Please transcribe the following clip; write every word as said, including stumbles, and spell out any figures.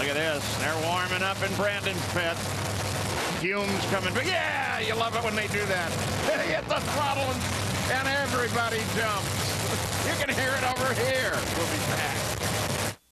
Look at this. They're warming up in Brandon's pit. Fumes coming. But yeah, you love it when they do that. They hit the throttle and, and everybody jumps. You can hear it over here.